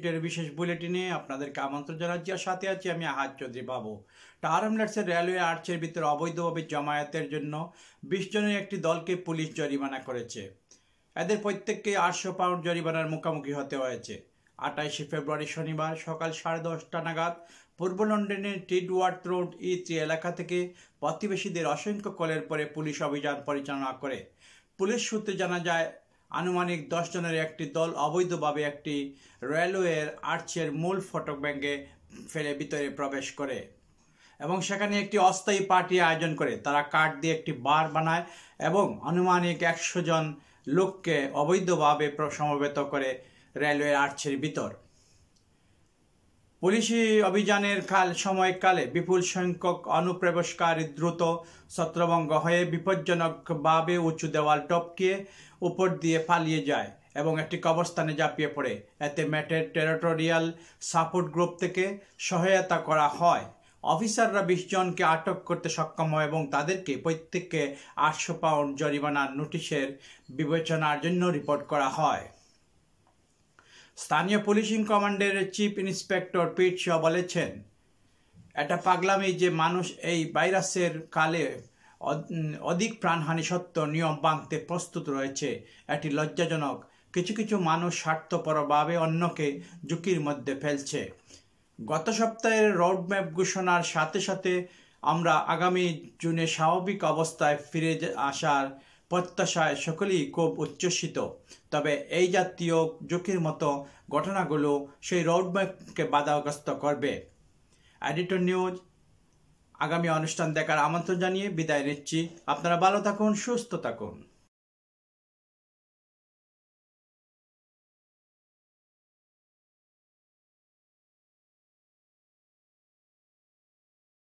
মিনিটের বিশেষ বুলেটিনে আপনাদেরকে আমন্ত্রণ জানাচ্ছি। আর সাথে আছি আমি আহাদ চৌধুরী বাবু। টাওয়ার হ্যামলেটসের রেলওয়ে আর্চের ভিতরে অবৈধভাবে জমায়েতের জন্য 20 জনের একটি দলকে পুলিশ জরিমানা করেছে। এদের প্রত্যেককে 800 পাউন্ড জরিমানার মুখোমুখি হতে হয়েছে। 28 ফেব্রুয়ারি শনিবার সকাল 10:30 নাগাদ পূর্ব লন্ডনের টিডওয়ার্থ রোড E3 এলাকা থেকে প্রতিবেশীদের অসংখ্য কলের পরে পুলিশ অভিযান পরিচালনা করে। পুলিশ সূত্রে জানা যায়, আনুমানিক 10 জনের একটি দল অবৈধভাবে একটি রেলওয়ের আর্চের মূল ফটক ভেঙে ফেলে ভিতরে প্রবেশ করে এবং সেখানে একটি অস্থায়ী পার্টি আয়োজন করে। তারা কাঠ দিয়ে একটি বার বানায় এবং আনুমানিক 100 জন লোককে অবৈধভাবে সমবেত করে রেলওয়ে আর্চের ভিতর। পুলিশি অভিযানের সময়কালে বিপুল সংখ্যক অনুপ্রবেশকারী দ্রুত ছত্রভঙ্গ হয়ে বিপজ্জনকভাবে উঁচু দেওয়াল টপকিয়ে উপর দিয়ে পালিয়ে যায় এবং একটি কবরস্থানে ঝাঁপিয়ে পড়ে। এতে ম্যাটের টেরিটোরিয়াল সাপোর্ট গ্রুপ থেকে সহায়তা করা হয়। অফিসাররা 20 জনকে আটক করতে সক্ষম হয় এবং তাদেরকে প্রত্যেককে 800 পাউন্ড জরিমানার নোটিশের বিবেচনার জন্য রিপোর্ট করা হয়। স্থানীয় পুলিশিং কমান্ডের চিফ ইন্সপেক্টর পিট শ বলেছেন, এটা পাগলামি যে মানুষ এই ভাইরাসের কালে অধিক প্রাণহানি সত্ত্বেও নিয়ম ভাঙতে প্রস্তুত রয়েছে। এটি লজ্জাজনক। কিছু কিছু মানুষ স্বার্থপরভাবে অন্যকে ঝুঁকির মধ্যে ফেলছে। গত সপ্তাহের রোডম্যাপ ঘোষণার সাথে সাথে আমরা আগামী জুনে স্বাভাবিক অবস্থায় ফিরে আসার প্রত্যাশায় সকলেই খুব উচ্ছ্বসিত। তবে এই জাতীয় ঝুঁকির মতো ঘটনাগুলো সেই রোডম্যাপকে বাধাগ্রস্ত করবে। এডিটর নিউজ আগামী অনুষ্ঠান দেখার আমন্ত্রণ জানিয়ে বিদায় নিচ্ছি। আপনারা ভালো থাকুন, সুস্থ থাকুন।